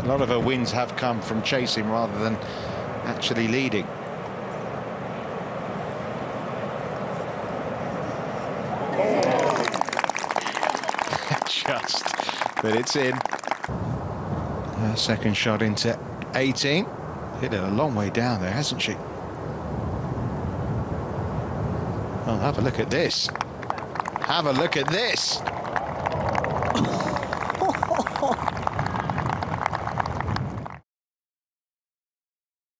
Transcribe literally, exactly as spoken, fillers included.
A lot of her wins have come from chasing rather than actually leading. Just, but it's in. Her second shot into eighteen. Hit it a long way down there, hasn't she? Well, have a look at this. Have a look at this.